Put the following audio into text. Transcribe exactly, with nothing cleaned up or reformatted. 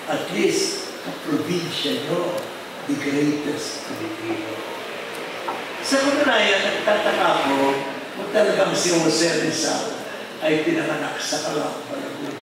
At least, probinsya nyo, the greatest Filipino. Sa katunayan, nagtataka ko kung talagang si Jose Rizal ay pinanganak sa Calamba, Laguna.